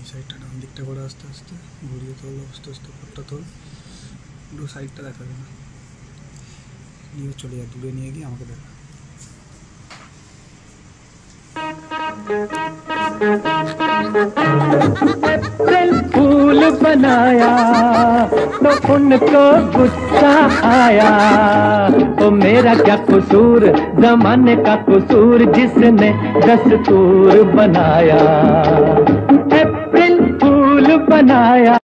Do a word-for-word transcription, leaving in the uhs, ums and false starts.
সাইডটা ডান দিকটা করে আস্তে আস্তে ঘুরিয়ে তোল, আস্তে আস্তে উপরটা তোল, পুরো সাইডটা দেখাবে না, নিয়ে চলে যা, দূরে নিয়ে গিয়ে আমাকে দেখা। अप्रैल फूल बनाया तो उनको गुस्सा आया, तो मेरा क्या कसूर, जमाने का कसूर जिसने दस्तूर बनाया। अप्रैल फूल बनाया।